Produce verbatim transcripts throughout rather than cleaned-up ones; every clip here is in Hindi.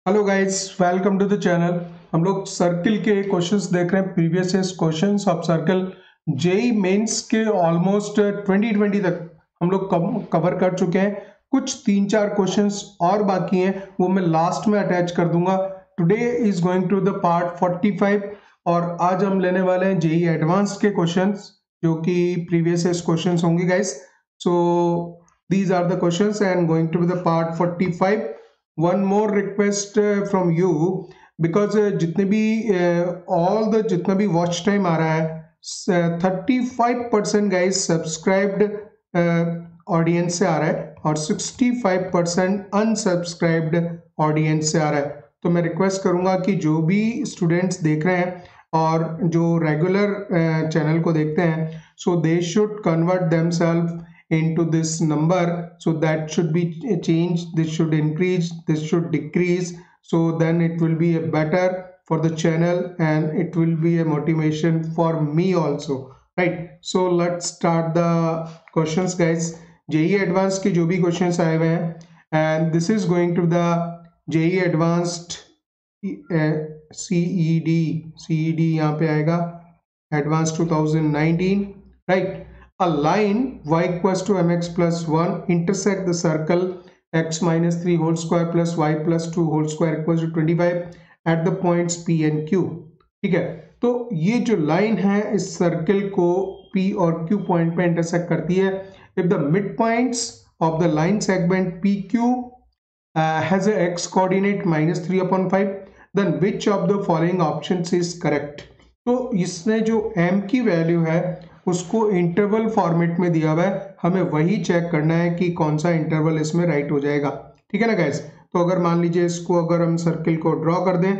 Hello guys, welcome to the channel. हम लोग सर्किल के क्वेश्चंस देख रहे हैं, previous year questions of circle. JE mains के ऑलमोस्ट ट्वेंटी ट्वेंटी तक हम लोग कवर कर चुके हैं। कुछ तीन चार क्वेश्चंस और बाकी हैं, वो मैं लास्ट में अटैच कर दूंगा। Today is going to the part forty five और आज हम लेने वाले हैं जेई एडवांस के क्वेश्चंस, जो कि प्रीवियस ईयर क्वेश्चंस होंगे guys. So these are the questions and going to the part forty five. One more request from you, because जितने भी ऑल द जितना भी वॉच टाइम आ रहा है, thirty five percent guys subscribed audience से आ रहा है और sixty five percent unsubscribed audience से आ रहा है। तो मैं रिक्वेस्ट करूंगा कि जो भी स्टूडेंट्स देख रहे हैं और जो रेगुलर चैनल uh, को देखते हैं, so they should convert themselves into this number, so that should be changed, this should increase, this should decrease, so then it will be a better for the channel and it will be a motivation for me also, right? So let's start the questions guys. J E E advanced के जो भी questions आए हुए हैं, and this is going to the J E E advanced uh, C E D C E D यहाँ पे आएगा advanced twenty nineteen, right? A line y equals to mx plus one intersect the circle x minus three whole square plus y plus two whole square equals to twenty-five at the points P and Q। ठीक है, तो ये जो लाइन है इस सर्कल को P और Q पॉइंट पे इंटरसेक्ट करती है। If the mid points of the line segment P Q uh, has a x coordinate minus three upon five, then which of the following options is correct? तो इसने जो m की वैल्यू है उसको इंटरवल फॉर्मेट में दिया हुआ है, हमें वही चेक करना है कि कौन सा इंटरवल इसमें राइट हो जाएगा। ठीक है ना गाइस? तो अगर मान लीजिए इसको अगर हम सर्किल को ड्रॉ कर दें,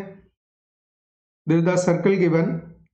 this is the circle given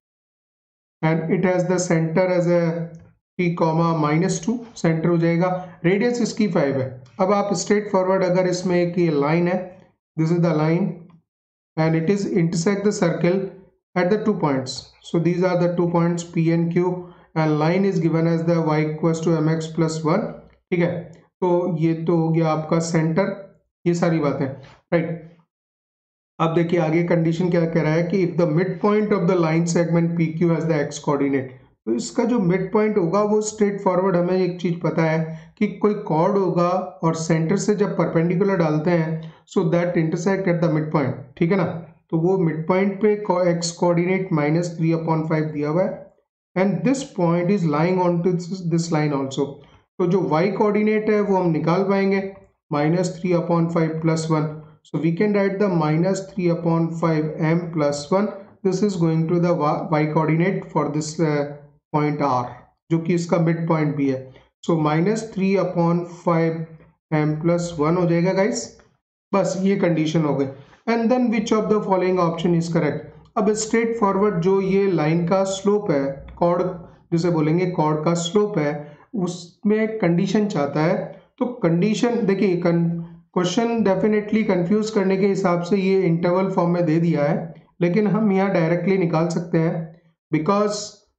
and it has the centre as a p comma minus two, centre हो जाएगा। रेडियस इसकी फाइव है। अब आप स्ट्रेट फॉरवर्ड अगर इसमें एक ये लाइन है, this is the line and it is intersect the circle at the two points, so these are the two points P and Q and line is given as the y equals to mx plus one। ठीक है, तो ये तो हो गया आपका सेंटर, ये सारी बातें, राइट। अब देखिए आगे कंडीशन क्या कह रहा है कि if the mid point of the line segment P Q has the x coordinate, तो इसका जो मिड पॉइंट होगा वो स्ट्रेट फॉरवर्ड हमें एक चीज पता है कि कोई कॉर्ड होगा और सेंटर से जब परपेंडिकुलर डालते हैं so that intersect at the mid point. ठीक है ना, तो वो मिड पॉइंट पे x coordinate minus three upon five दिया हुआ है and this point is lying on to this line also. तो जो वाई कोऑर्डिनेट है वो हम निकाल पाएंगे, minus three upon five plus one, so we can write the minus three upon five m plus one, this is going to the y coordinate for this uh, point R, जो कि इसका मिड पॉइंट भी है। so minus three upon five m plus one हो जाएगा गाइस। बस ये कंडीशन हो गई and then which of the following option is correct. अब स्ट्रेट फॉरवर्ड जो ये लाइन का स्लोप है, कॉर्ड जिसे बोलेंगे कॉर्ड का स्लोप है, उसमें कंडीशन चाहता है। तो कंडीशन देखिए, क्वेश्चन डेफिनेटली कंफ्यूज करने के हिसाब से ये इंटरवल फॉर्म में दे दिया है, लेकिन हम यहाँ डायरेक्टली निकाल सकते हैं बिकॉज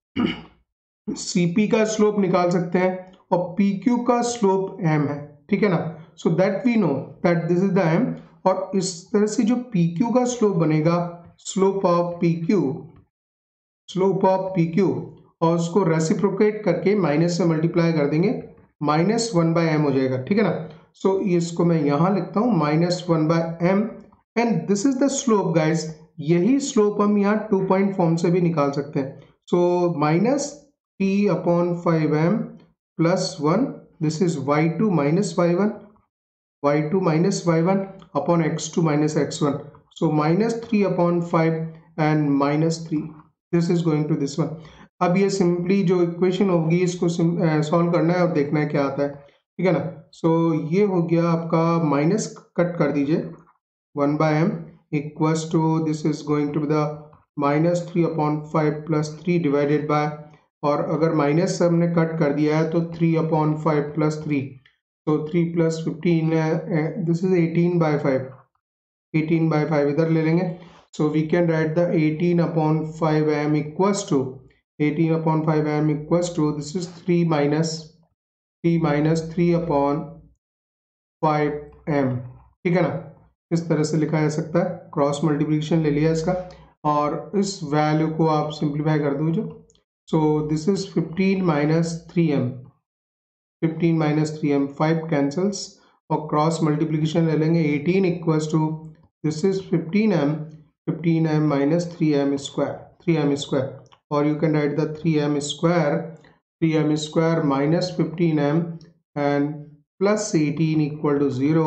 सीपी का स्लोप निकाल सकते हैं और पीक्यू का स्लोप एम है। ठीक है ना, so that we know that this is the m, और इस तरह से जो पीक्यू का स्लोप बनेगा, slope of PQ, slope of PQ, और उसको रेसिप्रोकेट करके माइनस से मल्टीप्लाई कर देंगे, माइनस वन बाय एम हो जाएगा। ठीक है ना, सो so, इसको मैं यहां लिखता हूं minus one by m and this is the slope guys. यही स्लोप हम यहाँ टू पॉइंट फॉर्म से भी निकाल सकते हैं। So minus T upon five m plus one, this is y two minus y one, y two minus y one upon x two minus x one, so minus three upon five and minus three, this is going to this one. अब ये सिंपली जो इक्वेशन होगी इसको सॉल्व करना है और देखना है क्या आता है। ठीक है ना, सो so, ये हो गया आपका, माइनस कट कर दीजिए, one by m equals to this is going to be the minus three upon five plus three divided by, और अगर माइनस हमने कट कर दिया है तो three upon five plus three, तो three plus fifteen, this is eighteen by five, eighteen by five इधर ले लेंगे। So we can write the eighteen upon five m equals to, eighteen upon five m equals to this is three minus three minus three upon five m. ठीक है ना, इस तरह से लिखा जा सकता है, क्रॉस मल्टीप्लिकेशन ले लिया इसका और इस वैल्यू को आप सिंप्लीफाई कर दो जो, so this is fifteen minus three m, fifteen minus three m, five cancels और क्रॉस मल्टीप्लिकेशन ले लेंगे, eighteen equals to this is fifteen m, fifteen m minus three m square, three m square, और you can write the three m square, three m square minus fifteen m and plus eighteen equal to zero,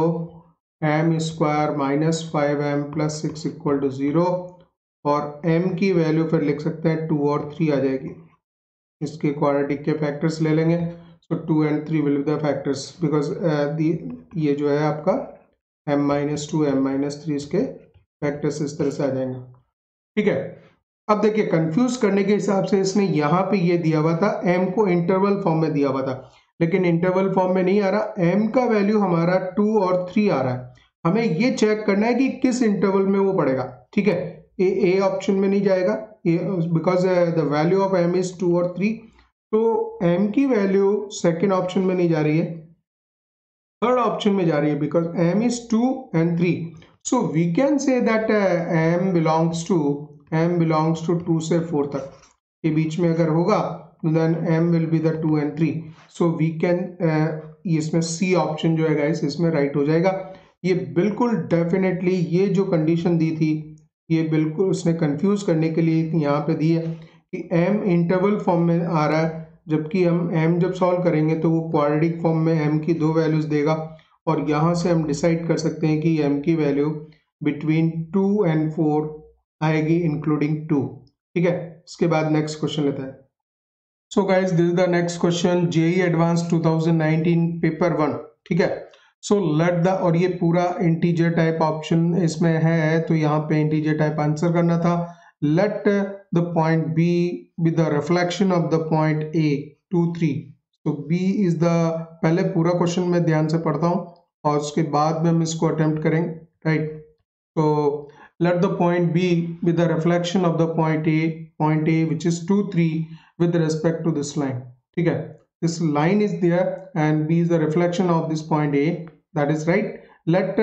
m square minus five m plus six equal to zero, और m की वैल्यू फिर लिख सकते हैं टू और थ्री आ जाएगी, इसके क्वाड्रेटिक के फैक्टर्स ले लेंगे, so two and three will be the factors because ये जो है आपका m minus two m minus three इसके फैक्टर्स इस तरह से आ जाएंगे, ठीक है। अब देखिए कंफ्यूज करने के हिसाब से इसने यहाँ पे ये दिया हुआ था, m को इंटरवल फॉर्म में दिया हुआ था, लेकिन इंटरवल फॉर्म में नहीं आ रहा, m का वैल्यू हमारा टू और थ्री आ रहा है, हमें ये चेक करना है कि किस इंटरवल में वो पड़ेगा, ठीक है। ए ए ऑप्शन में नहीं जाएगा because the value of m is two और थ्री, तो m की वैल्यू सेकेंड ऑप्शन में नहीं जा रही है, थर्ड ऑप्शन में जा रही है because m is two and three, so we can say that m belongs to m belongs to two से फोर तक के बीच में अगर होगा then m will be the two and three, so we can, इसमें c ऑप्शन जो है गाइस इसमें राइट हो जाएगा। ये बिल्कुल डेफिनेटली ये जो कंडीशन दी थी ये बिल्कुल उसने कंफ्यूज करने के लिए यहाँ पे दी है कि m इंटरवल फॉर्म में आ रहा है, जबकि हम m जब सॉल्व करेंगे तो वो क्वाड्रेटिक फॉर्म में m की दो वैल्यूज देगा और यहाँ से हम डिसाइड कर सकते हैं कि m की वैल्यू बिटवीन टू एंड फोर आएगी इंक्लूडिंग टू, ठीक है। इसके बाद नेक्स्ट क्वेश्चन लेते हैं। So guys this is the next question, JEE advance two thousand nineteen paper one, ठीक है। सो लेट द, और ये पूरा इंटीजर टाइप ऑप्शन इसमें है तो यहाँ पे इंटीजर टाइप आंसर करना था। Let the point B with the reflection of the point A two three, तो बी इज द, पहले पूरा क्वेश्चन मैं ध्यान से पढ़ता हूँ और उसके बाद में हम इसको अटेम्प्ट करेंगे, राइट। तो let the point B with the reflection of the point A, point A which is two three with respect to this line, ठीक है। this line is there and B is the reflection of this point A, that is right. let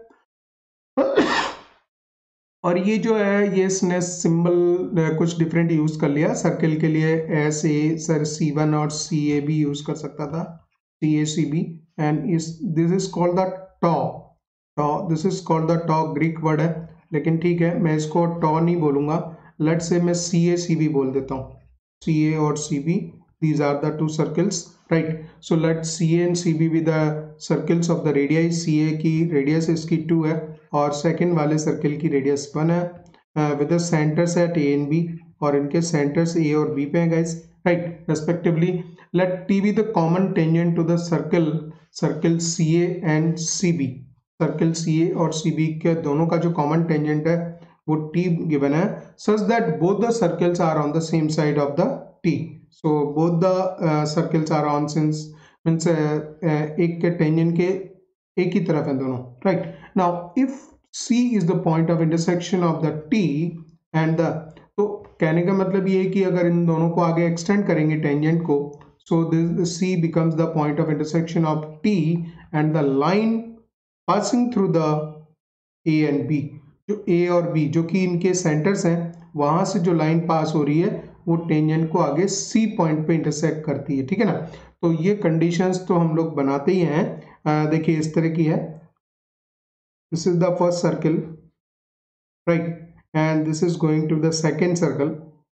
और ये जो है ये इसने सिंबल कुछ डिफरेंट यूज कर लिया, सर्किल के लिए एस ए सर सी वन और सी ए भी यूज कर सकता था, C A C B, and इस this is called the tau, tau this is called the tau, Greek word है लेकिन ठीक है मैं इसको टॉ नहीं बोलूंगा, लेट से मैं सी ए सी बी बोल देता हूँ, सी ए और C B, these are the two circles, right. so let C A and C B be the circles of the radii, C A की radius इसकी टू है और second वाले circle की radius वन है, uh, with the centers at A and B, और इनके centers A और B पे हैं guys, right, respectively. let T be the common tangent to the circle, circle C A and C B, circle C A और सी बी के दोनों का जो कॉमन टेंजेंट है वो टी गिवन है, such that both the circles are on the same side of the T, so both the circles are on since means एक के टेंजेंट के एक ही तरफ है दोनों, right. Now if C is the point of intersection of the T and the, तो कहने का मतलब ये है कि अगर इन दोनों को आगे एक्सटेंड करेंगे टेंजेंट को, so this C becomes the point of intersection of T and the line passing through the A and B, जो A और B जो कि इनके सेंटर्स हैं वहां से जो लाइन पास हो रही है वो टेंजेंट को आगे C पॉइंट पे इंटरसेक्ट करती है, ठीक है ना। तो ये कंडीशंस तो हम लोग बनाते ही हैं, देखिए इस तरह की है, this is the first circle, right, and this is going to the second circle,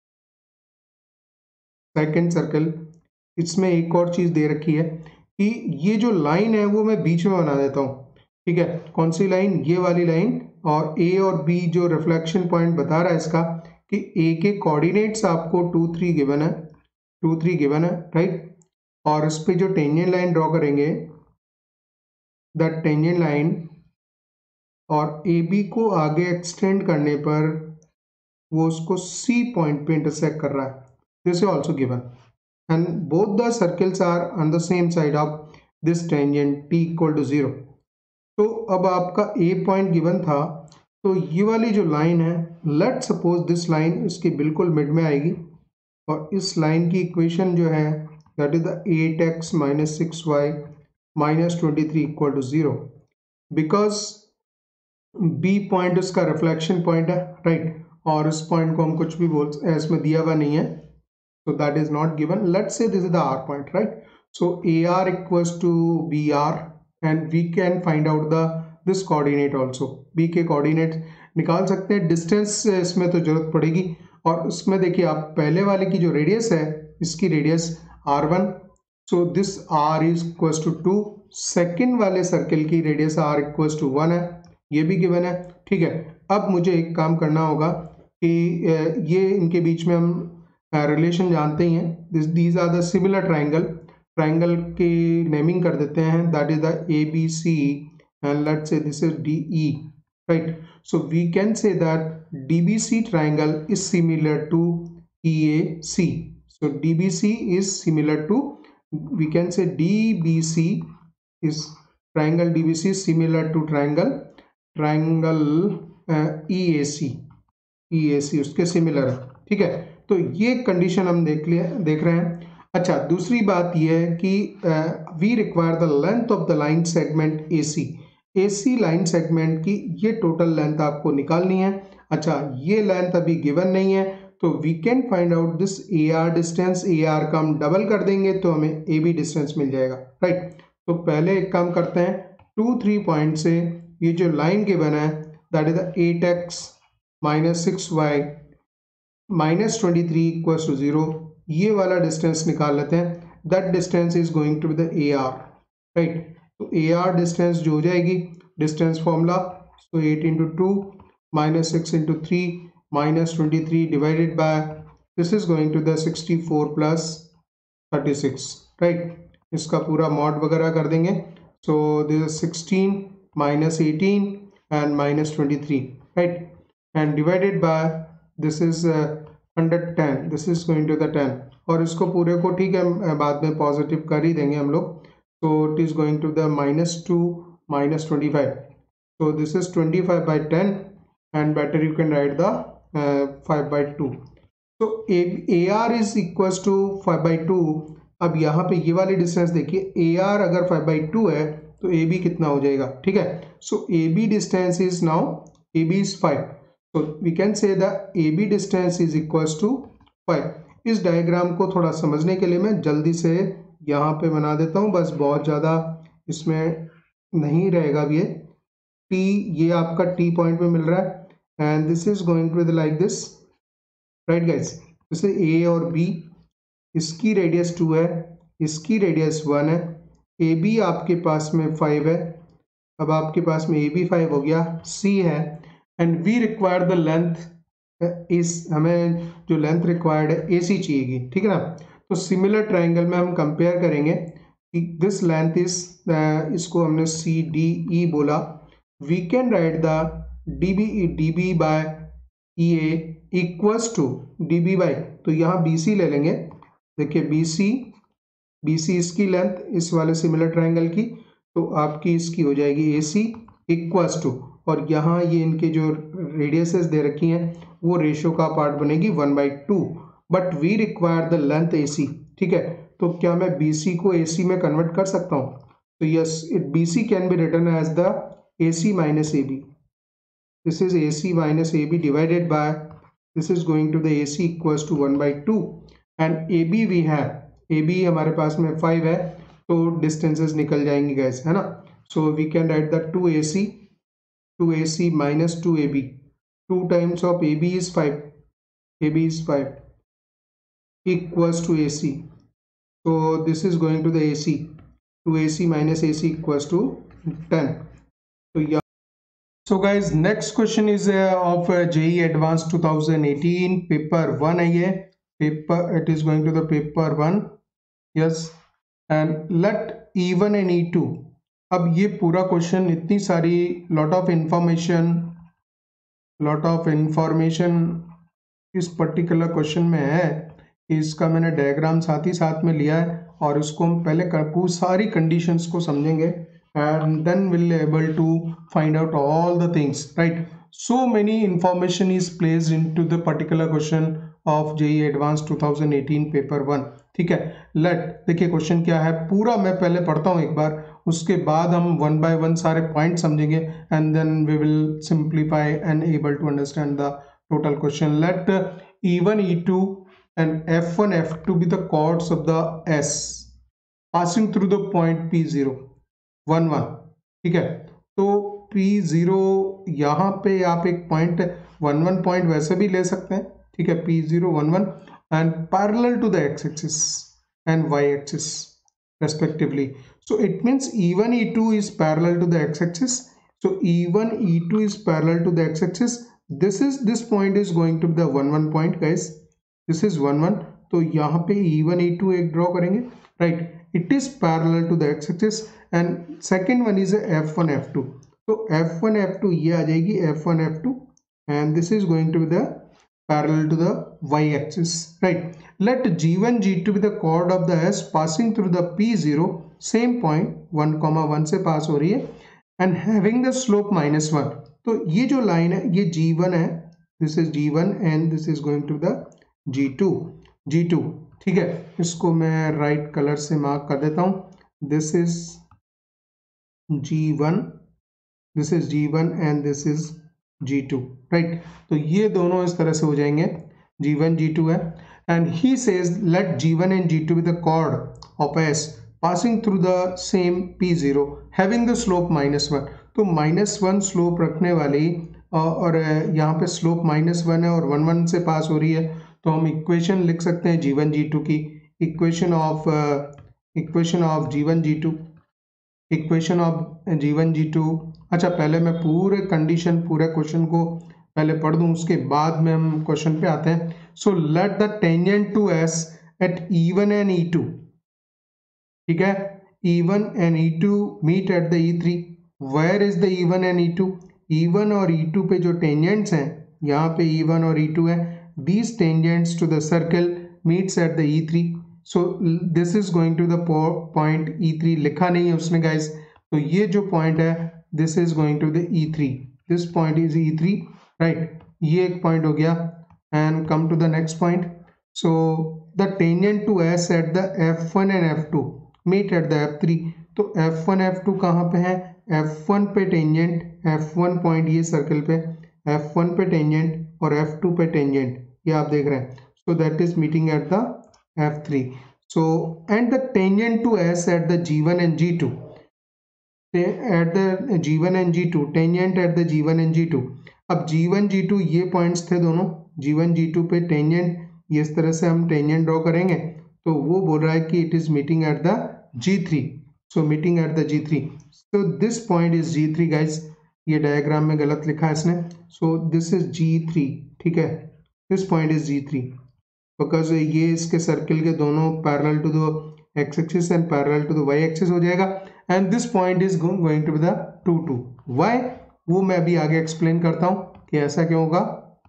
second circle, इसमें एक और चीज दे रखी है कि ये जो लाइन है वो मैं बीच में बना देता हूँ, ठीक है। कौन सी लाइन, ये वाली लाइन, और ए और बी जो रिफ्लेक्शन पॉइंट बता रहा है इसका कि ए के कोऑर्डिनेट्स आपको टू थ्री गिवन है, टू थ्री गिवन है, राइट, और इस पे जो टेंजेंट लाइन ड्रॉ करेंगे दैट टेंजेंट लाइन और ए बी को आगे एक्सटेंड करने पर वो उसको सी पॉइंट पे इंटरसेक्ट कर रहा है, this is also given and both the circles are on the same side of this tangent T equal to zero. तो अब आपका ए पॉइंट गिवन था, तो ये वाली जो लाइन है, लेट सपोज दिस लाइन इसके बिल्कुल मिड में आएगी और इस लाइन की इक्वेशन जो है that is the eight x minus six y minus twenty three equal to zero, because B point उसका रिफ्लेक्शन पॉइंट है, राइट, और उस पॉइंट को हम कुछ भी बोल, इसमें दिया हुआ नहीं है, so that is not given. Let's say this is the R point, right? So A R equals to B R and we can find out the this coordinate also. B के coordinate निकाल सकते हैं, distance इसमें तो जरूरत पड़ेगी, और उसमें देखिए आप पहले वाले की जो रेडियस है, इसकी radius R one, so this R is equals to two, second वाले सर्किल की radius R equals to one है, ये भी गिवन है, ठीक है। अब मुझे एक काम करना होगा कि ये इनके बीच में हम रिलेशन uh, जानते ही हैं, this these are the similar triangle, triangle की नेमिंग कर देते हैं, that is the A B C and let's say this is D E, right. So we can say that D B C triangle is similar to E A C, so D B C is similar to, we can say D B C is triangle, D B C is similar to triangle triangle E A C, E A C उसके सिमिलर है, ठीक है। तो ये कंडीशन हम देख लिया देख रहे हैं। अच्छा, दूसरी बात ये है कि we require the length of the line segment A C, A C line segment की ये टोटल लेंथ आपको निकालनी है। अच्छा, ये लेंथ अभी गिवन नहीं है, तो we can find out this A R distance, A R का हम डबल कर देंगे तो हमें ए बी डिस्टेंस मिल जाएगा, राइट। तो पहले एक काम करते हैं, टू थ्री पॉइंट से ये जो लाइन गिवन है that is the eight x minus six y minus twenty three equals to zero, ये वाला डिस्टेंस निकाल लेते हैं, that distance is going to be the A R, right. तो ए आर डिस्टेंस जो हो जाएगी, distance formula, so eight into two minus six into three minus twenty three divided by this is going to the sixty four plus thirty six, right. इसका पूरा मॉड वगैरह कर देंगे, so this is sixteen minus eighteen and minus twenty three, right, and divided by this is hundred ten, this is going to the ten, और इसको पूरे को ठीक है बाद में पॉजिटिव कर ही देंगे हम लोग, so it is going to the minus two minus twenty-five, so this is twenty-five by ten and better you can write the uh, five by two, so A, AR is equals to five by two। अब यहाँ पे ये वाली डिस्टेंस देखिए, A R अगर five by two है तो A B कितना हो जाएगा, ठीक है। so A B distance is now, A B is five, so we can say the A B distance is equals to five। इस डायग्राम को थोड़ा समझने के लिए मैं जल्दी से यहाँ पे बना देता हूँ, बस बहुत ज़्यादा इसमें नहीं रहेगा अब, ये टी ये आपका टी पॉइंट पे मिल रहा है and this is going to be like this, right guys. जैसे ए और बी, इसकी रेडियस टू है, इसकी रेडियस वन है, ए बी आपके पास में फाइव है, अब आपके पास में ए बी फाइव हो गया, सी है, and we require the length is, हमें जो लेंथ रिक्वायर्ड है ए सी चाहिएगी, ठीक है ना। तो सिमिलर ट्राइंगल में हम कंपेयर करेंगे कि दिस लेंथ इज, इसको हमने सी डी ई बोला, we can write the D B D B by E A equals to D B by, तो यहाँ बी सी ले लेंगे, देखिए बी सी, बी सी इसकी लेंथ इस वाले सिमिलर ट्राइंगल की, तो आपकी इसकी हो जाएगी ए सी इक्वल्स टू, और यहाँ ये इनके जो रेडियसेस दे रखी हैं वो रेशियो का पार्ट बनेगी one by two, but we require the length A C, ठीक है। तो क्या मैं बी सी को ए सी में कन्वर्ट कर सकता हूँ? तो yes, it B C can be written as the A C minus A B, this is A C minus A B divided by this is going to the A C equals to one by two, and A B we have, A B हमारे पास में फाइव है, तो डिस्टेंसेस निकल जाएंगे गैस, है ना। So we can write the two A C, two A C minus two A B, two times of A B is five, A B is five equals to A C, so this is going to the A C, two A C minus A C equals to ten, so yeah। So guys, next question is uh, of uh, J E E Advanced twenty eighteen paper one है ये, paper, it is going to the paper one, yes, and let E one and E two, अब ये पूरा क्वेश्चन इतनी सारी lot of information lot of information इस पर्टिकुलर क्वेश्चन में है, इसका मैंने डायग्राम साथ ही साथ में लिया है, और इसको हम पहले पूरी सारी कंडीशंस को समझेंगे and then will able to find out all the things, right. So many information is placed into the particular question of JEE advance twenty eighteen paper one, ठीक है। लेट देखिए क्वेश्चन क्या है, पूरा मैं पहले पढ़ता हूँ एक बार उसके बाद हम वन बाय वन सारे पॉइंट समझेंगे and then we will simplify and able to understand the total question. Let E one E two and F one F two be the chords of the S passing through the point P zero one one. ठीक है, तो P zero यहाँ पे आप एक पॉइंट वन वन पॉइंट वैसे भी ले सकते हैं. ठीक है, P zero one one and parallel to the x axis and y axis respectively. So it means E one E two is parallel to the x axis. So E one E two is parallel to the x axis. This is this point is going to be the one one point guys. This is one one. तो यहाँ पे E one E two एक ड्रॉ करेंगे, right? It is parallel to the x axis and second one is a F one F two. तो एफ वन एफ टू ये आ जाएगी F one F two and this is going to be the parallel to the y axis, right? Let G one G two be the chord of the S passing through the P zero, same point one comma one से पास हो रही है and having the slope minus one. तो ये जो लाइन है ये G वन है, this is G one and this is going to the G two, G two. ठीक है, इसको मैं राइट कलर से मार्क कर देता हूँ. this is G one, this is G one and this is G two, right? तो ये दोनों इस तरह से हो जाएंगे, G वन G टू है and he says let G one and G two be the chord of S passing through the same P zero having the slope minus one. तो माइनस वन स्लोप रखने वाली और यहाँ पे स्लोप माइनस वन है और वन वन से पास हो रही है, तो हम इक्वेशन लिख सकते हैं G वन G टू की. Equation of equation of G one G two, equation of G one G two. अच्छा, पहले मैं पूरे कंडीशन पूरे क्वेश्चन को पहले पढ़ दूं, उसके बाद में हम क्वेश्चन पे आते हैं. So let the tangent to S at E one and E two. ठीक है, E one and E two meet at the E three. Where is the E one and E two? E one और E टू पे जो टेंजेंट्स हैं, यहाँ पे E वन और E टू है, these tangents to the circle meets at the E three. so this is going to the point E थ्री. लिखा नहीं है उसने guys, तो ये जो point है this is going to the E three. this point is E three, right? ये एक point हो गया and come to the next point. so the tangent to S at the F one and F two meet at the F three. तो एफ वन एफ टू कहाँ पे है? एफ वन पे टेंजेंट, एफ वन पॉइंट ये सर्कल पे, एफ वन पे टेंजेंट और एफ टू पे टेंजेंट, ये आप देख रहे हैं. So that is meeting at the F three. So and the tangent to S at the G one and G two, at the G one and G two, tangent at the G one and G two. अब G वन G टू ये पॉइंट्स थे दोनों, G वन G टू पे टेंजेंट, ये इस तरह से हम टेंजेंट ड्रॉ करेंगे, तो वो बोल रहा है कि it is meeting at the G three. So meeting at the G three. So this point is G three guys. ये डायग्राम में गलत लिखा है इसने. So this is G three. ठीक है, this point is G three because ये इसके सर्किल के दोनों parallel to the X axis and parallel to the Y axis हो जाएगा and this point is going to be the two two. Why, वो मैं अभी आगे एक्सप्लेन करता हूं कि ऐसा क्यों होगा,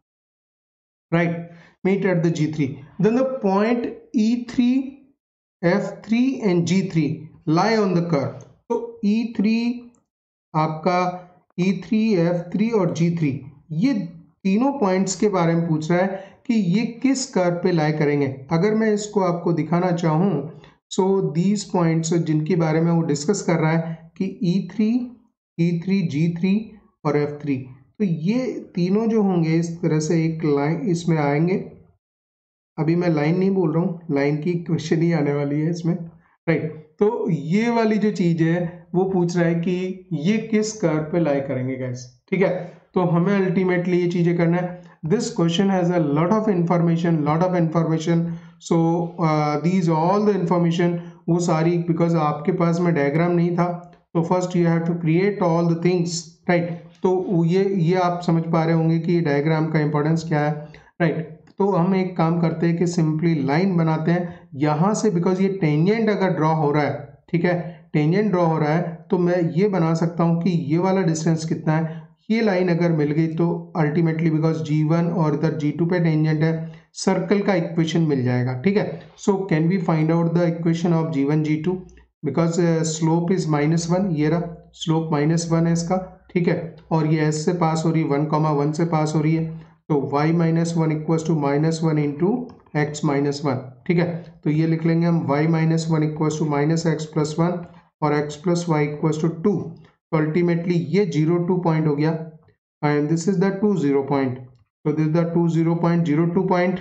right? Meet at the G three. Then the point E three, F three and G three lie on the curve. तो E थ्री आपका E थ्री, एफ थ्री और G थ्री, ये तीनों पॉइंट्स के बारे में पूछ रहा है कि ये किस कर्व पे लाई करेंगे. अगर मैं इसको आपको दिखाना चाहूँ, सो दीज पॉइंट्स जिनके बारे में वो डिस्कस कर रहा है कि E three, E three, G three और एफ थ्री, तो ये तीनों जो होंगे इस तरह से एक लाइन इसमें आएंगे. अभी मैं लाइन नहीं बोल रहा हूँ, लाइन की क्वेश्चन ही आने वाली है इसमें, राइट? तो ये वाली जो चीज है वो पूछ रहा है कि ये किस कर्व पे लाई करेंगे गाइस. ठीक है, तो हमें अल्टीमेटली ये चीजें करना है. This question has a lot of information, lot of information. So these all the information, वो सारी बिकॉज आपके पास में डायग्राम नहीं था, तो first you have to create all the things, right? तो ये ये आप समझ पा रहे होंगे कि डायग्राम का इंपॉर्टेंस क्या है, राइट? तो हम एक काम करते हैं कि सिंपली लाइन बनाते हैं यहाँ से, बिकॉज ये टेंजेंट अगर ड्रॉ हो रहा है, ठीक है, टेंजेंट ड्रॉ हो रहा है, तो मैं ये बना सकता हूँ कि ये वाला डिस्टेंस कितना है. ये लाइन अगर मिल गई तो अल्टीमेटली बिकॉज G वन और इधर G टू पे टेंजेंट है, सर्कल का इक्वेशन मिल जाएगा. ठीक है, so can we find out the equation of G one G two because slope is minus one. ये रहा स्लोप माइनस वन है इसका. ठीक है, और ये S से पास हो रही है, वन कॉमा वन से पास हो रही है, तो y minus one equals to minus one into X minus one. ठीक है, तो ये लिख लेंगे हम y minus one equals to minus X plus one और X plus Y equals to two, तो अल्टीमेटली ये जीरो टू पॉइंट हो गया and this is the two zero point, तो this is the two zero point zero two point,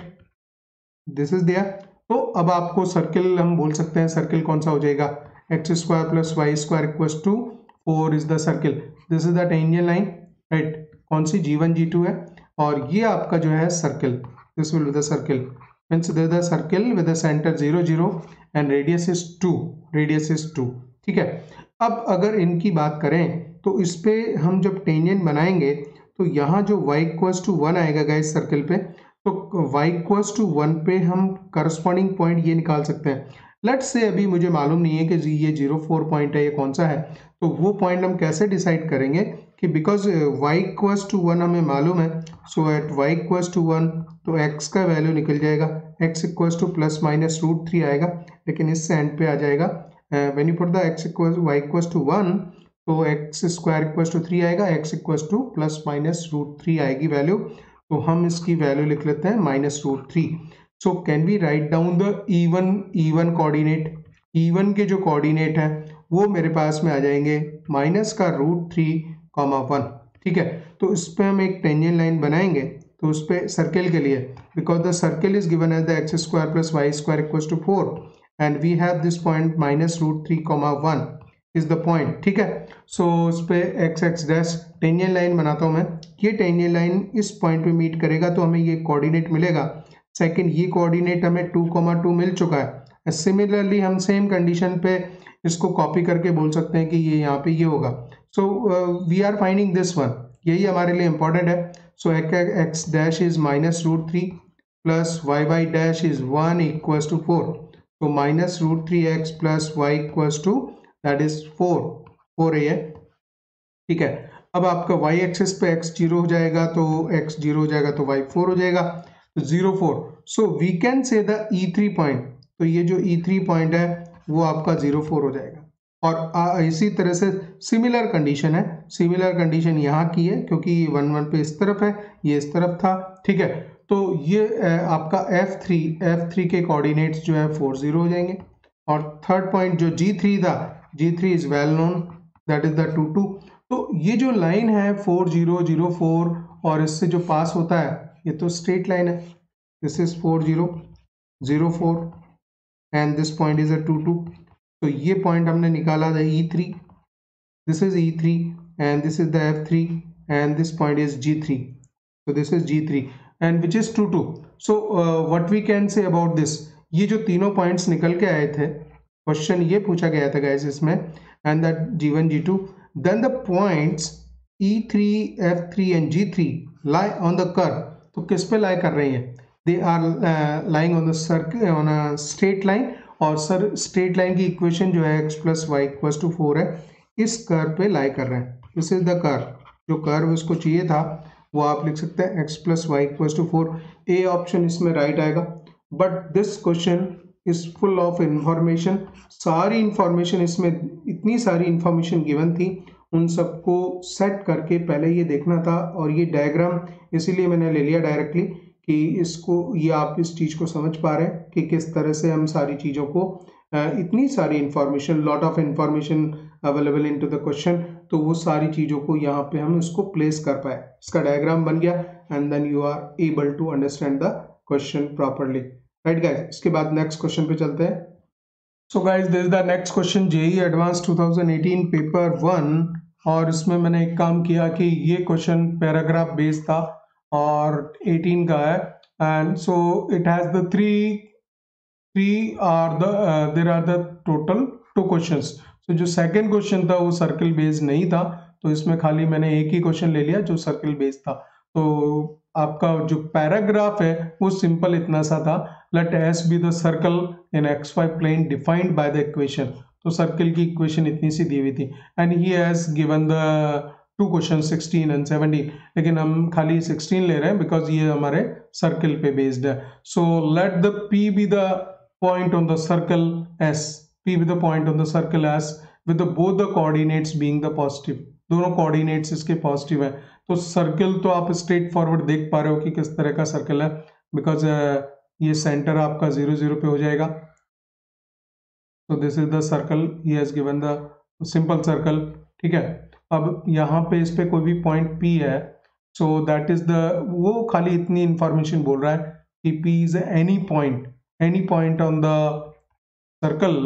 this is there. तो अब आपको सर्किल हम बोल सकते हैं, सर्किल कौन सा हो जाएगा, X square plus Y square equals to four is the circle, this is the tangent line, right, कौन सी जी वन जी टू है, और ये आपका जो है circle, this will be the circle, means this the circle with the centre zero zero and radius is two, radius is two, ठीक है। अब अगर इनकी बात करें तो इस पे हम जब टेंजेंट बनाएंगे तो यहाँ जो y इक्वल्स टू वन आएगा गाइस सर्किल पे, तो y इक्वल्स टू वन पे हम करस्पॉन्डिंग पॉइंट ये निकाल सकते हैं। लेट्स से अभी मुझे मालूम नहीं है कि ये जीरो फोर पॉइंट है, ये कौन सा है, तो वो पॉइंट हम कैसे डिसाइड करेंगे कि because y equals to one हमें मालूम है, so at y equals to one तो x का वैल्यू निकल जाएगा, x equals to plus minus root three आएगा, लेकिन इससे एंड पे आ जाएगा when you put the x equals y equals to one तो x square equals to three आएगा, x equals to plus minus root three आएगी वैल्यू, तो हम इसकी वैल्यू लिख लेते हैं minus root three. So can we write down the E one E one coordinate, E one के जो कोऑर्डिनेट है वो मेरे पास में आ जाएंगे माइनस का रूट थ्री कॉमा वन, ठीक है। तो इस पे हम एक टेंजेंट लाइन बनाएंगे, तो उस पे सर्किल के लिए, because the circle is given as the X square plus Y square equals to four and we have this point minus root three comma one is the point, ठीक है। सो उस पे X X dash tangent line बनाता हूँ मैं, ये टेंजेंट लाइन इस पॉइंट पे मीट करेगा तो हमें ये कोऑर्डिनेट मिलेगा। सेकंड, ये कोऑर्डिनेट हमें टू कॉमा टू मिल चुका है। सिमिलरली हम सेम कंडीशन पे इसको कॉपी करके बोल सकते हैं कि ये यहाँ पे ये होगा। So we are finding this one, यही हमारे लिए इंपॉर्टेंट है। So X dash is minus root three plus Y Y dash is one equals to four, तो minus root three X plus Y equals to that is four, four है, ठीक है। अब आपका y एक्सिस पे x जीरो हो जाएगा तो x जीरो हो जाएगा तो y फोर हो जाएगा, तो zero four. So we can say the E three point, तो ये जो ई थ्री पॉइंट है वो आपका जीरो फोर हो जाएगा। और आ, इसी तरह से सिमिलर कंडीशन है, सिमिलर कंडीशन यहाँ की है क्योंकि ये वन वन पे इस तरफ है, ये इस तरफ था, ठीक है। तो ये आपका एफ थ्री, एफ थ्री के कोऑर्डिनेट्स जो है फोर जीरो हो जाएंगे। और थर्ड पॉइंट जो जी थ्री था, G three is well known that is the two two. तो ये जो लाइन है फोर जीरो जीरो फोर और इससे जो पास होता है ये तो स्ट्रेट लाइन है, this is four zero zero four and this point is a two two. तो ये पॉइंट हमने निकाला था E three, this is E three and this is the F three and this point is G three, so this is G three and which is two two. so uh, what we can say about this, ये जो तीनों पॉइंट्स निकल के आए थे, क्वेश्चन ये पूछा गया था गाइस इसमें, and that G one G two, then the points E three F three and G three lie on the curve। तो किस पे लाई कर रही हैं, they are uh, lying on the circle on a straight line, और सर स्ट्रेट लाइन की इक्वेशन जो है x plus Y equals to four है, इस कर्व पे लाई कर रहे हैं, दिस इज द कर्व, जो कर्व इसको चाहिए था वो आप लिख सकते हैं x plus Y equals to four, A option इसमें राइट आएगा। But this question is full of information, सारी इंफॉर्मेशन इसमें, इतनी सारी इंफॉर्मेशन गिवन थी, उन सबको सेट करके पहले ये देखना था, और ये डायग्राम इसीलिए मैंने ले लिया डायरेक्टली कि इसको, ये आप इस चीज़ को समझ पा रहे हैं कि किस तरह से हम सारी चीज़ों को, इतनी सारी information, lot of information available into the question, तो वो सारी चीज़ों को यहाँ पे हम इसको प्लेस कर पाए, इसका डायग्राम बन गया and then you are able to understand the question properly, right guys. इसके बाद नेक्स्ट क्वेश्चन पे चलते हैं। So guys this is the next question, JEE advance two thousand eighteen paper one, और इसमें मैंने एक काम किया कि ये क्वेश्चन पैराग्राफ बेस्ड था और एटीन का है, and so it has the three three are the there are the total two questions. तो जो सेकंड क्वेश्चन था वो सर्किल बेस्ड नहीं था, तो इसमें खाली मैंने एक ही क्वेश्चन ले लिया जो सर्किल बेस्ड था। तो आपका जो पैराग्राफ है वो सिंपल इतना सा था, let S be the circle in X Y plane defined by the equation. तो सर्किल की इक्वेशन इतनी सी दी हुई थी, and he has given the two question sixteen and seventeen, लेकिन हम खाली सिक्सटीन ले रहे हैं बिकॉज ये हमारे सर्किल पे बेस्ड है। So let the P be the point on the circle S, P with the point on the circle S with the both the coordinates being the positive, दोनों coordinates इसके पॉजिटिव है। तो सर्कल तो आप स्ट्रेट फॉरवर्ड देख पा रहे हो कि किस तरह का सर्कल है, बिकॉज uh, ये सेंटर आपका जीरो जीरो पे हो जाएगा, so this is the circle, he has given the simple circle, ठीक है। अब यहाँ पे इस पे कोई भी पॉइंट P है, सो दैट इज द, वो खाली इतनी इंफॉर्मेशन बोल रहा है कि P is any point, any point on the circle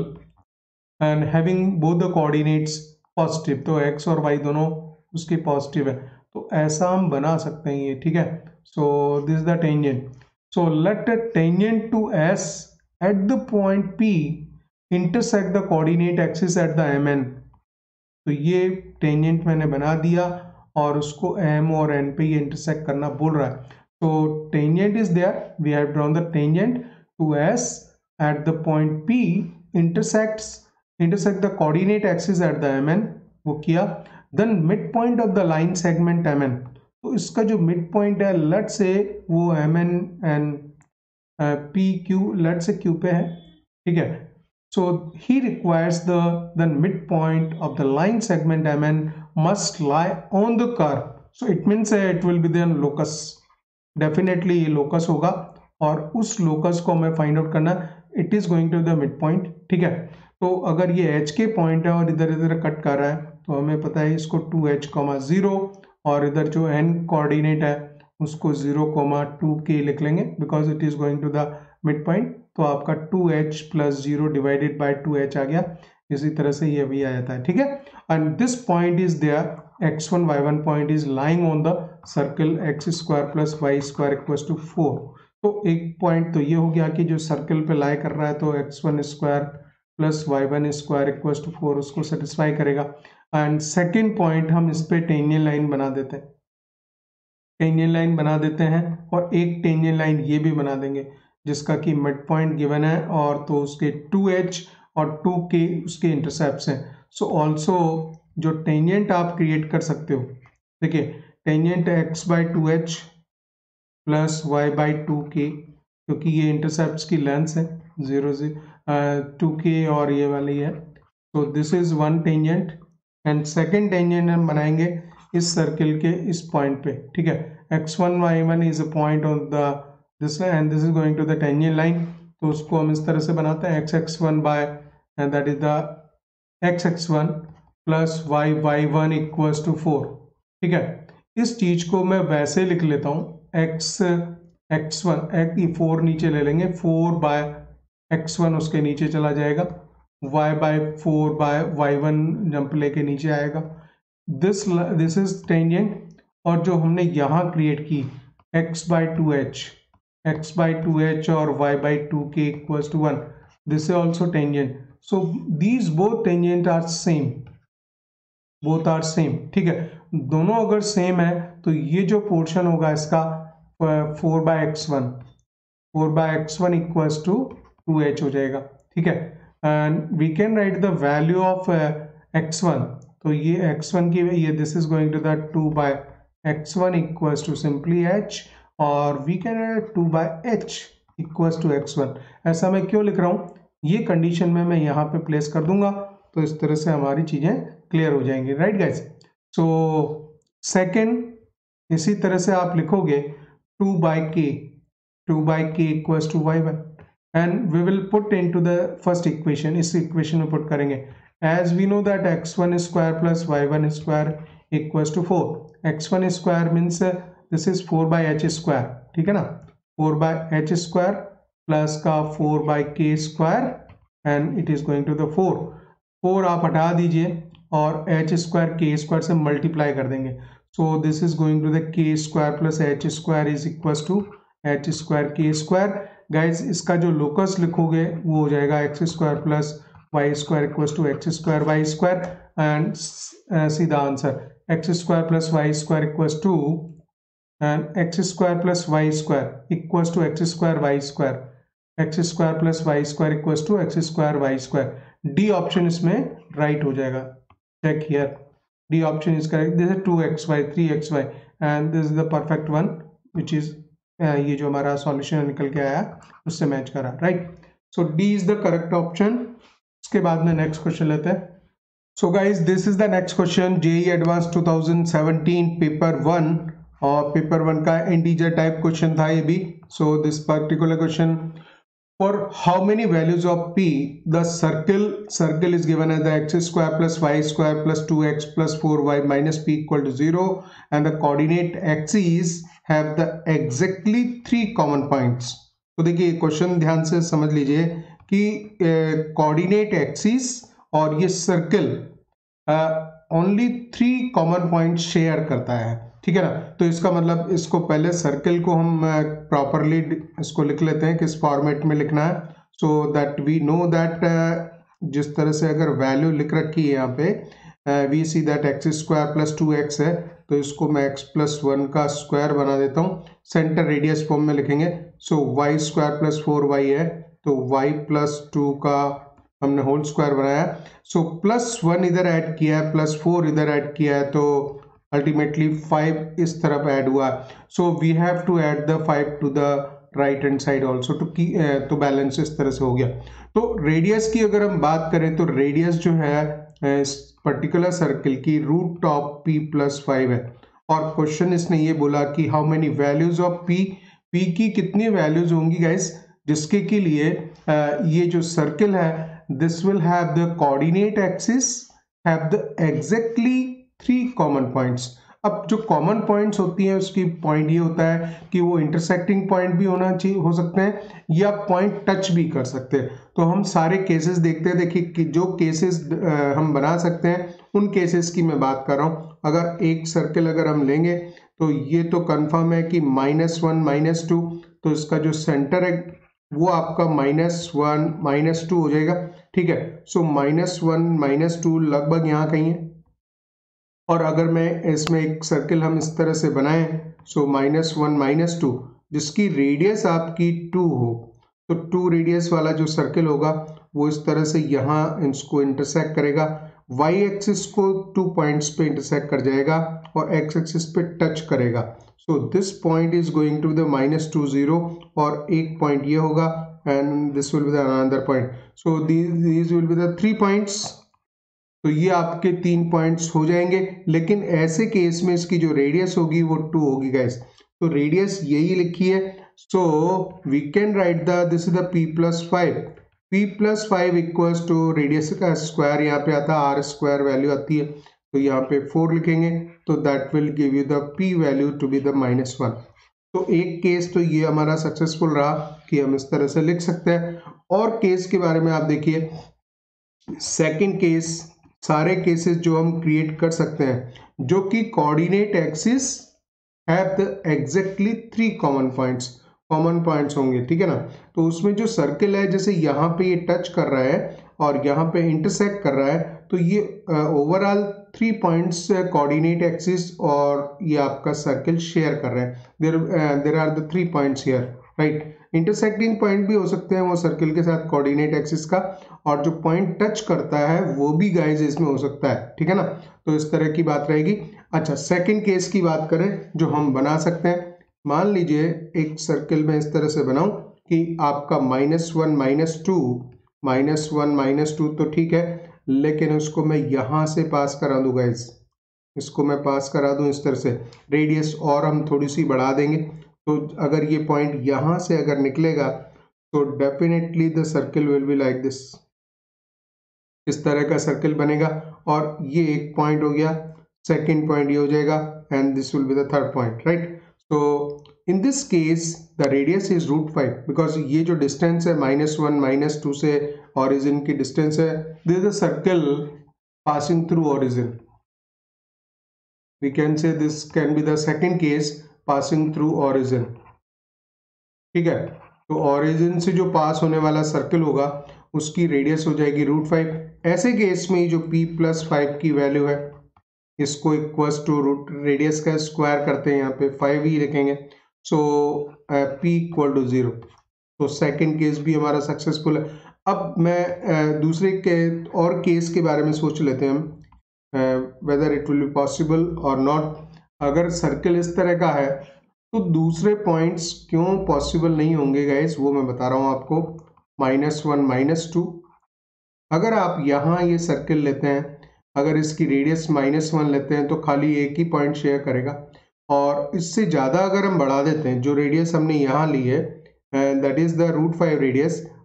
and having both the coordinates positive, तो x और y दोनों उसके पॉजिटिव है, तो ऐसा हम बना सकते हैं ये, ठीक है। So this is the tangent, so let tangent to s at the point P intersect the coordinate axis at the mn, तो ये टेंजेंट मैंने बना दिया और उसको m और n पे ये इंटरसेक्ट करना बोल रहा है। तो tangent is there, we have drawn the tangent to s at the point P intersects intersect the coordinate axis at the mn, वो किया। then midpoint of the line segment mn, तो इसका जो midpoint है let's say वो mn and uh, pq let's say q पे है, ठीक है। so he requires the the midpoint of the line segment mn must lie on the curve, so it means uh, it will be the locus, definitely ये locus होगा और उस locus को हमें find out करना, it is going to the midpoint, ठीक है। तो अगर ये h के पॉइंट है और इधर इधर कट कर रहा है तो हमें पता है इसको टू एच कॉमा जीरो, और इधर जो n कोऑर्डिनेट है उसको जीरो कॉमा टू के लिख लेंगे because it is going to the mid point, तो आपका two H plus zero divided by two H आ गया, इसी तरह से ये भी आ जाता है, ठीक है। And this point is there X one Y one point is lying on the circle X square plus Y square equals to four, तो एक पॉइंट तो ये हो गया कि जो सर्कल पे लाई कर रहा है तो X one square plus Y one square equals to four उसको सेटिस्फाई करेगा। एंड सेकेंड पॉइंट हम इस पे टेंजेंट लाइन बना देते हैं, टेंजेंट लाइन बना देते हैं और एक टेंजेंट लाइन ये भी बना देंगे जिसका कि मिड पॉइंट गिवन है और तो उसके टू एच और टू के उसके इंटरसेप्ट्स हैं। सो ऑल्सो जो टेंजेंट आप क्रिएट कर सकते हो, देखिए tangent X by two H plus Y by two K, क्योंकि ये इंटरसेप्ट्स की लेंथ है जीरो से टू के और ये वाली है, तो this is one tangent. And second tangent हम बनाएंगे इस सर्किल के इस पॉइंट पे, ठीक है। X one Y one is a point on the this and this is going to the tangent line, तो उसको हम इस तरह से बनाते हैं X X one by and that is the X X one plus Y Y one equals to four, ठीक है। इस चीज को मैं वैसे लिख लेता हूँ एक्स एक्स वन फोर नीचे ले लेंगे, फोर बाय एक्स वन उसके नीचे चला जाएगा, y by four by Y one jump लेके नीचे आएगा, दिस दिस इज टेंजेंट। और जो हमने यहाँ क्रिएट की x by two H, X by two H और y by two K equals to one, this is also tangent. So these both tangent are same, both are same, ठीक है। दोनों अगर सेम है तो ये जो पोर्शन होगा इसका four by X one, four by X one equals to two two H जाएगा, ठीक है। And we can write the value of X one, तो ये एक्स वन की ये this is going to the two by X one equals to simply H, और we can write two by H equals to X one. ऐसा मैं क्यों लिख रहा हूँ, ये कंडीशन में मैं यहाँ पे प्लेस कर दूंगा तो इस तरह से हमारी चीजें क्लियर हो जाएंगी, राइट गाइस। सो सेकेंड इसी तरह से आप लिखोगे two by K, two by K equals to Y one, and we will put into the first equation, इस equation में put करेंगे as we know that x one square plus y one square equals to four, x one square means uh, this is four by h square, ठीक है ना, four by h square plus का four by k square and it is going to the four, four आप हटा दीजिए और h square k square से multiply कर देंगे, so this is going to the k square plus h square is equals to h square k square। Guys इसका जो लोकस लिखोगे वो हो जाएगा X square plus Y square equals to X square Y square, and सीधा answer X square plus Y square equals to and X square plus Y square equals to X square Y square, X square plus Y square equals to X square Y square. D option इसमें राइट हो जाएगा, check here, D option is correct, this is to X Y three X Y and this is the perfect one which is ये जो हमारा सॉल्यूशन निकल के आया उससे मैच करा, right. So D is the correct option. इसके बाद में नेक्स्ट क्वेश्चन लेते हैं। So guys this is the next question, JEE advance two thousand seventeen paper one, और पेपर वन का इंटीजर टाइप क्वेश्चन था ये भी। So this particular question for how many values of p the circle circle is given as the x square plus y square plus two x plus four y minus p equal to zero and the coordinate axes have the exactly three common points. तो देखिए क्वेश्चन ध्यान से समझ लीजिए कि कोऑर्डिनेट एक्सिस और ये circle only three common point share करता है, ठीक है ना। तो इसका मतलब इसको पहले सर्कल को हम प्रॉपरली इसको लिख लेते हैं, किस फॉर्मेट में लिखना है, so that we know that जिस तरह से अगर वैल्यू लिख रखी है यहाँ पे we see that X square plus two X है, तो इसको मैं एक्स प्लस वन का स्क्वायर बना देता हूँ, सेंटर रेडियस फॉर्म में लिखेंगे। So Y square plus four Y है तो वाई प्लस टू का हमने होल स्क्वायर बनाया। सो प्लस वन इधर ऐड किया है, प्लस फोर इधर ऐड किया है, तो अल्टीमेटली फाइव इस तरफ ऐड हुआ। So we have to add the five to the right hand side also to की तो बैलेंस इस तरह से हो गया। तो रेडियस की अगर हम बात करें तो रेडियस जो है इस पर्टिकुलर सर्कल की root of P plus five है, और क्वेश्चन इसने ये बोला कि how many values of P, P की कितनी वैल्यूज होंगी गाइस, जिसके के लिए ये जो सर्कल है this will have the coordinate axis have the exactly three common points. अब जो कॉमन पॉइंट्स होती हैं उसकी पॉइंट ये होता है कि वो इंटरसेक्टिंग पॉइंट भी होना चाहिए, हो सकते हैं, या पॉइंट टच भी कर सकते हैं। तो हम सारे केसेस देखते हैं, देखिए कि जो केसेस हम बना सकते हैं उन केसेस की मैं बात कर रहा हूँ। अगर एक सर्कल अगर हम लेंगे तो ये तो कंफर्म है कि माइनस वन माइनस टू, तो इसका जो सेंटर है वो आपका माइनस वन माइनस टू हो जाएगा, ठीक है। So minus one minus two लगभग यहाँ कहीं है, और अगर मैं इसमें एक सर्कल हम इस तरह से बनाएं, so minus one minus two जिसकी रेडियस आपकी टू हो, तो टू रेडियस वाला जो सर्कल होगा वो इस तरह से यहाँ इसको इंटरसेक्ट करेगा, वाई एक्सिस को टू पॉइंट्स पे इंटरसेक्ट कर जाएगा और एक्स एक्सिस पे टच करेगा। So this point is going to the minus two zero, और एक पॉइंट ये होगा and this will be the another point. So these will be the three points. तो ये आपके तीन पॉइंट्स हो जाएंगे, लेकिन ऐसे केस में इसकी जो रेडियस होगी वो टू होगी गाइस। तो रेडियस यही लिखी है, so we can write the this is the P plus five, P plus five equals to radius का स्क्वायर यहाँ पे आता है, आर स्क्वायर वैल्यू आती है, तो यहाँ पे फोर लिखेंगे, तो that will give you the P value to be the minus one. तो एक केस तो ये हमारा सक्सेसफुल रहा कि हम इस तरह से लिख सकते हैं। और केस के बारे में आप देखिए, सेकेंड केस, सारे केसेस जो हम क्रिएट कर सकते हैं जो कि coordinate axis have the exactly three common points, common points होंगे, ठीक है ना। तो उसमें जो सर्कल है जैसे यहाँ पे ये टच कर रहा है और यहाँ पे इंटरसेक्ट कर रहा है, तो ये overall three points coordinate axis और ये आपका सर्कल शेयर कर रहे हैं। There there are the three points here, right. Intersecting point भी हो सकते हैं वो सर्कल के साथ कोऑर्डिनेट एक्सिस का, और जो पॉइंट टच करता है वो भी गाइस इसमें हो सकता है, ठीक है ना। तो इस तरह की बात रहेगी। अच्छा, सेकंड केस की बात करें जो हम बना सकते हैं, मान लीजिए एक सर्कल में इस तरह से बनाऊं कि आपका minus one minus two minus one minus two, तो ठीक है, लेकिन उसको मैं यहाँ से पास करा दूं गाइस, इसको मैं पास करा दूं इस तरह से, रेडियस और हम थोड़ी सी बढ़ा देंगे, तो अगर ये पॉइंट यहाँ से अगर निकलेगा तो definitely the circle will be like this, इस तरह का सर्कल बनेगा, और ये एक पॉइंट हो गया, सेकेंड पॉइंट ये हो जाएगा, and this will be the third point, right. तो in this case the radius is root five, because ये जो डिस्टेंस है माइनस वन माइनस टू से ऑरिजिन की डिस्टेंस है, this is the circle passing through origin, we can say this can be the second case passing through origin, ठीक है। तो ऑरिजिन से जो पास होने वाला सर्कल होगा उसकी रेडियस हो जाएगी रूट फाइव। ऐसे केस में जो p प्लस फाइव की वैल्यू है इसको इक्वल्स टू रूट रेडियस का स्क्वायर करते हैं, यहाँ पे फाइव ही लिखेंगे, so p equal to zero. तो सेकंड केस भी हमारा सक्सेसफुल है। अब मैं uh, दूसरे के और केस के बारे में सोच लेते हैं हम, whether it will be possible और नॉट। अगर सर्कल इस तरह का है तो दूसरे पॉइंट्स क्यों पॉसिबल नहीं होंगे गाइस, वो मैं बता रहा हूँ आपको। माइनस वन माइनस टू, अगर आप यहाँ ये सर्कल लेते हैं, अगर इसकी रेडियस माइनस वन लेते हैं तो खाली एक ही पॉइंट शेयर करेगा, और इससे ज़्यादा अगर हम बढ़ा देते हैं, जो रेडियस हमने यहाँ ली है that is the root five radius,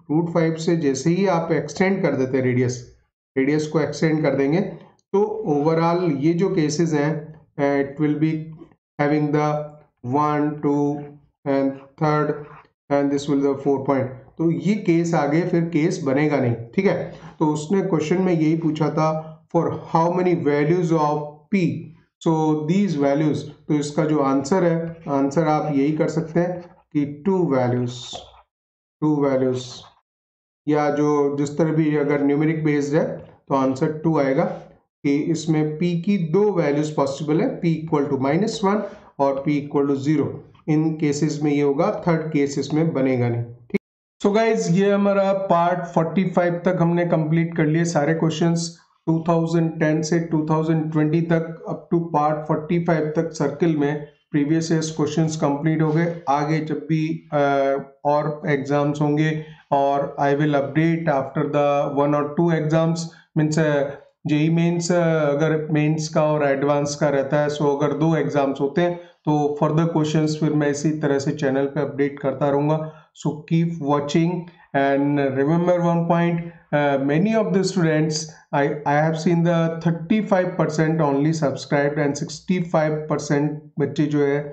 root five से जैसे ही आप एक्सटेंड कर देते हैं रेडियस रेडियस को एक्सटेंड कर देंगे तो ओवरऑल ये जो केसेस हैं it will be having the one two and third and this will the four point. तो ये केस आगे फिर केस बनेगा नहीं, ठीक है। तो उसने क्वेश्चन में यही पूछा था for how many values of p, so these values. तो इसका जो आंसर है, आंसर आप यही कर सकते हैं कि टू वैल्यूज टू वैल्यूज या जो जिस तरह भी अगर न्यूमेरिक बेस्ड है तो आंसर टू आएगा कि इसमें p की दो वैल्यूज पॉसिबल है, p equal to minus one और p इक्वल टू जीरो। इन केसेस में ये होगा, थर्ड केसेस में बनेगा नहीं, ठीक। सो गाइज ये हमारा पार्ट फोर्टी फाइव तक हमने कंप्लीट कर लिए सारे क्वेश्चंस टू थाउजेंड टेन से टू थाउजेंड ट्वेंटी तक up to part forty five तक सर्किल में प्रीवियस ईयर्स क्वेश्चंस कंप्लीट हो गए। आगे जब भी आ, और एग्जाम्स होंगे और I will update after the one और two exams, means JE mains अगर मेंस का और एडवांस का रहता है, सो अगर दो एग्जाम्स होते हैं तो फर्दर क्वेश्चंस फिर मैं इसी तरह से चैनल पे अपडेट करता रहूँगा। So keep watching and remember one point, many of the students I, I have seen the thirty-five percent only subscribed and sixty-five percent बच्चे जो है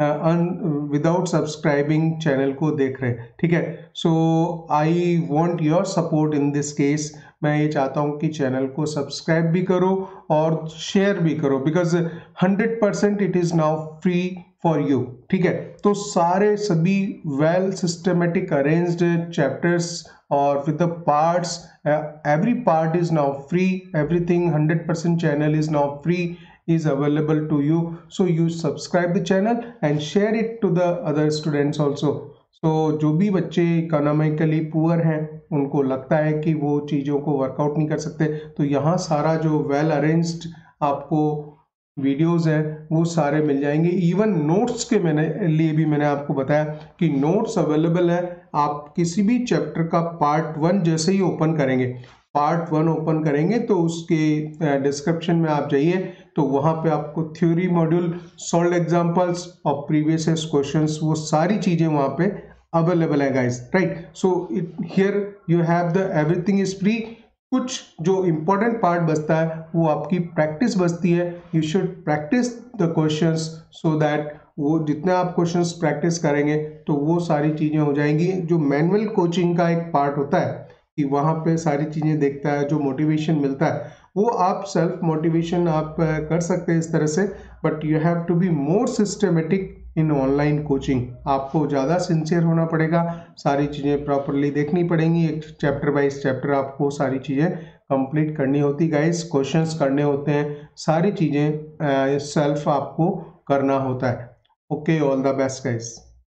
विदाउट सब्सक्राइबिंग चैनल को देख रहे हैं, ठीक है। So I want your support in this case. मैं ये चाहता हूँ कि चैनल को सब्सक्राइब भी करो और शेयर भी करो, because hundred percent it is now free for you, ठीक है। तो सारे सभी वेल सिस्टमेटिक अरेंज्ड चैप्टर्स और with the parts, uh, every part is now free, everything one hundred percent channel is now free, is available to you. So you subscribe the channel and share it to the other students also. So जो भी बच्चे इकोनॉमिकली पुअर हैं उनको लगता है कि वो चीज़ों को वर्कआउट नहीं कर सकते, तो यहाँ सारा जो वेल अरेंज्ड आपको वीडियोस हैं वो सारे मिल जाएंगे। इवन नोट्स के मैंने लिए भी मैंने आपको बताया कि नोट्स अवेलेबल है। आप किसी भी चैप्टर का पार्ट वन जैसे ही ओपन करेंगे पार्ट वन ओपन करेंगे तो उसके डिस्क्रिप्शन में आप जाइए तो वहाँ पे आपको थ्योरी मॉड्यूल, सॉल्व एग्जांपल्स और प्रीवियस ईयर्स क्वेश्चंस, वो सारी चीज़ें वहाँ पे अवेलेबल है guys, right. So it here you have the everything is free. कुछ जो इम्पोर्टेंट पार्ट बचता है वो आपकी प्रैक्टिस बचती है। You should practice the questions so that वो जितने आप क्वेश्चंस प्रैक्टिस करेंगे तो वो सारी चीज़ें हो जाएंगी। जो मैनुअल कोचिंग का एक पार्ट होता है कि वहाँ पे सारी चीज़ें देखता है, जो मोटिवेशन मिलता है वो आप सेल्फ मोटिवेशन आप कर सकते हैं इस तरह से, but you have to be more systematic in online coaching. आपको ज़्यादा सिंसियर होना पड़ेगा, सारी चीज़ें प्रॉपरली देखनी पड़ेंगी, एक चैप्टर बाइज चैप्टर आपको सारी चीज़ें कंप्लीट करनी होती गाइस, क्वेश्चंस करने होते हैं, सारी चीज़ें सेल्फ आपको करना होता है। Okay, all the best guys.